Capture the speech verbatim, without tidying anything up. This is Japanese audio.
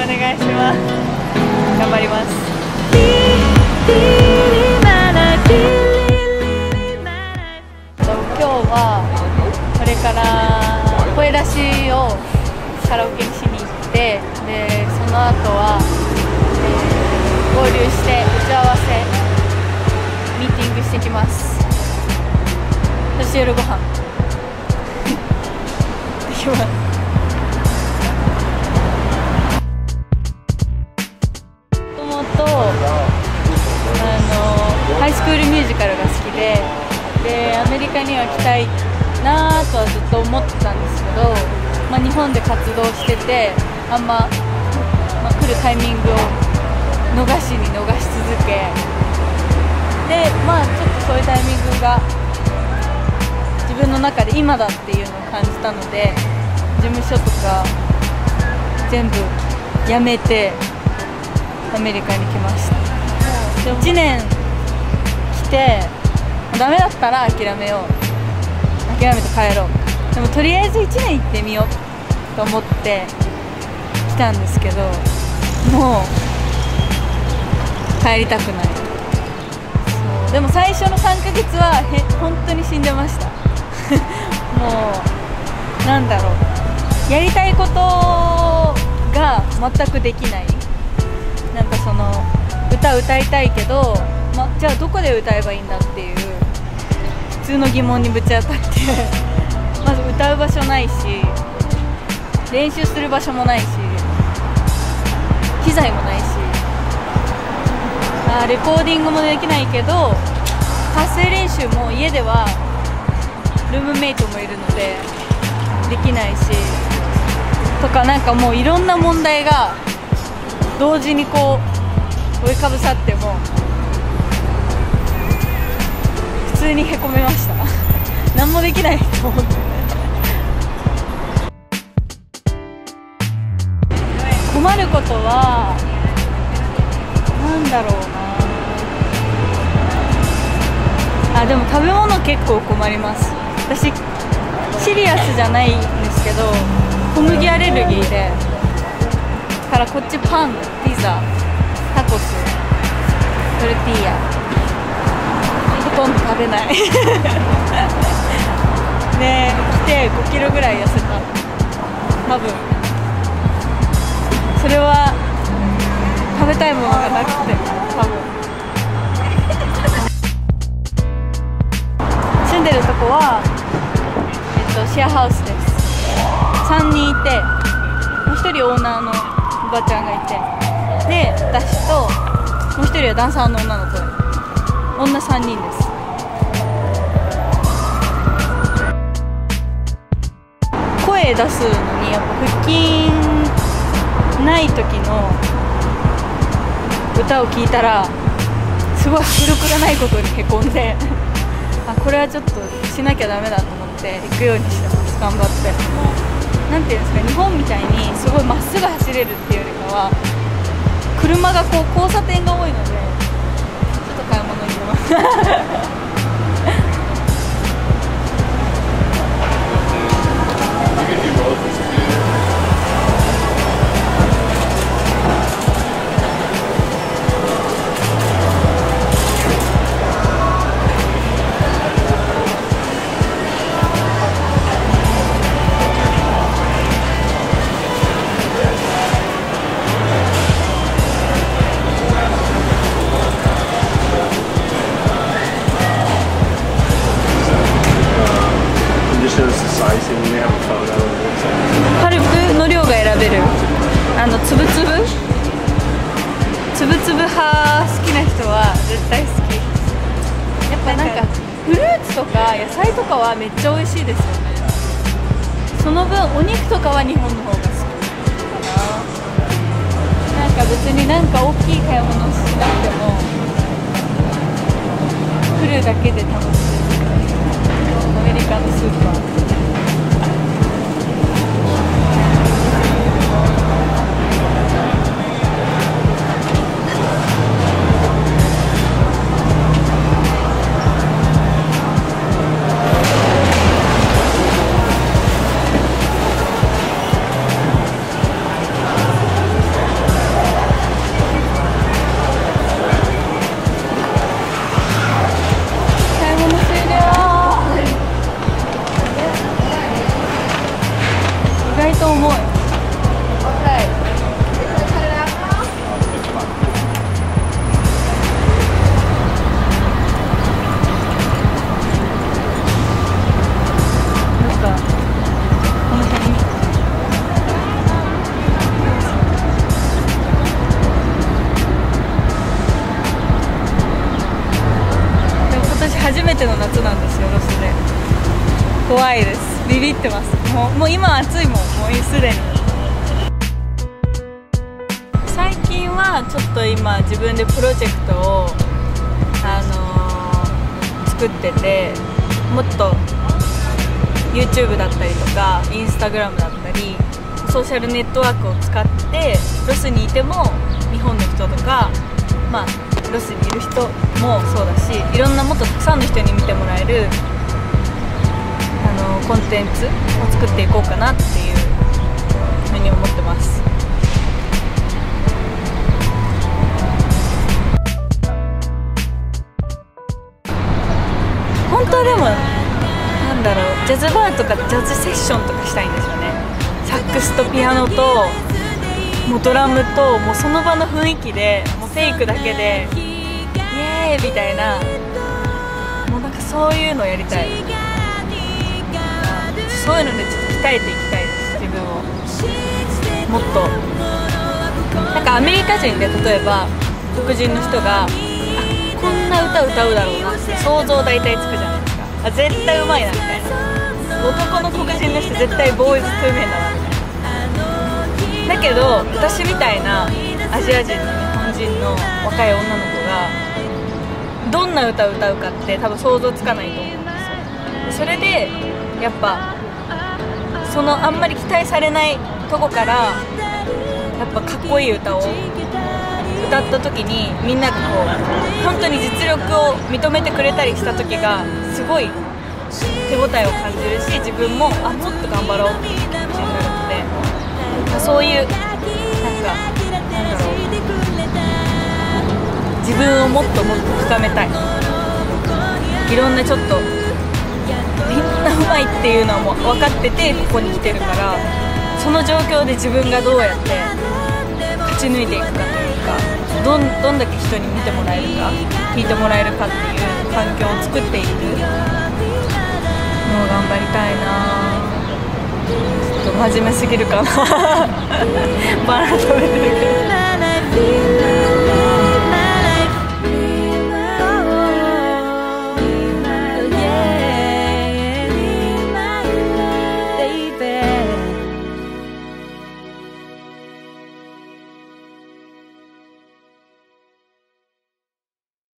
お願いします。頑張ります。今日はこれから声出しをカラオケにしに行って、でその後は、えー、合流して打ち合わせミーティングしてきます。そして夜ご飯できます。ハイスクールミュージカルが好きで、でアメリカには来たいなぁとはずっと思ってたんですけど、まあ、日本で活動しててあんま、まあ、来るタイミングを逃しに逃し続けで、まあちょっとそういうタイミングが自分の中で今だっていうのを感じたので、事務所とか全部辞めてアメリカに来ました。いちねん来てダメだったら諦めよう、諦めて帰ろう、でもとりあえずいちねん行ってみようと思って来たんですけど、もう帰りたくない。そうでも最初のさんかげつはへ本当に死んでましたもうなんだろう、やりたいことが全くできない。なんかその歌歌いたいけど、ま、じゃあどこで歌えばいいんだっていう普通の疑問にぶち当たってまず歌う場所ないし、練習する場所もないし、機材もないし、あレコーディングもできないけど発声練習も家ではルームメイトもいるのでできないしとか、なんかもういろんな問題が同時にこう覆いかぶさっても普通にへこめました何もできないと思って困ることはなんだろうなあ、でも食べ物結構困ります。私シリアスじゃないんですけど小麦アレルギーで、だからこっちパン、ピザ、タコス、トルティーヤほとんど食べないで来てごキロぐらい痩せた。多分それは食べたいものがなくて、多分住んでるとこは、えっと、シェアハウスです。さんにんいて、もうひとりオーナーのおばちゃんがいて、で私ともうひとりはダンサーの女の子で、女さんにんです。声出すのにやっぱ腹筋ない時の歌を聴いたらすごい迫力がないことにへこんであ、これはちょっとしなきゃダメだと思って行くようにしてます。頑張って、なんていうんですか、日本みたいにすごいまっすぐ走れるっていうよりかは車がこう交差点が多いのでちょっと買い物に出ますパルプの量が選べる、あのつぶつぶつぶつぶ派好きな人は絶対好き。やっぱなんかフルーツとか野菜とかはめっちゃ美味しいですよね。その分お肉とかは日本の方が好きかな。なんか別になんか大きい買い物しなくても来るだけで楽しいアメリカのスーパー。 怖いです。ビビってます。もう、もう今暑いもん、もうすでに。最近はちょっと今自分でプロジェクトを、あのー、作ってて、もっと YouTube だったりとか Instagram だったりソーシャルネットワークを使ってロスにいても日本の人とか、まあ、ロスにいる人もそうだし、いろんなもっとたくさんの人に見てもらえるあのコンテンツを作っていこうかなっていうふうに思ってます。本当はでもなんだろう、ジャズバーとかジャズセッションとかしたいんですよね。サックスとピアノともうドラムともうその場の雰囲気でもうフェイクだけでイエーイみたいな、もうなんかそういうのをやりたい。そういうのでちょっと鍛えていきたいです、自分を。もっとなんかアメリカ人で例えば黒人の人があこんな歌歌うだろうなって想像大体つくじゃないですか。あ絶対うまいなみたいな、男の黒人の人絶対ボーイズトゥーメンだなみたいな。だけど私みたいなアジア人の日本人の若い女の子がどんな歌を歌うかって多分想像つかないと思うんですよ。それでやっぱそのあんまり期待されないとこからやっぱかっこいい歌を歌った時にみんながこう本当に実力を認めてくれたりした時がすごい手応えを感じるし、自分もあもっと頑張ろうっていう気持ちになるので、そういうなんかなんだろう、自分をもっともっと深めたい。いろんなちょっとみんなうまいっていうのはもう分かっててここに来てるから、その状況で自分がどうやって勝ち抜いていくかというか、どん、どんだけ人に見てもらえるか聞いてもらえるかっていう環境を作っていくのを頑張りたいな。ちょっと真面目すぎるかな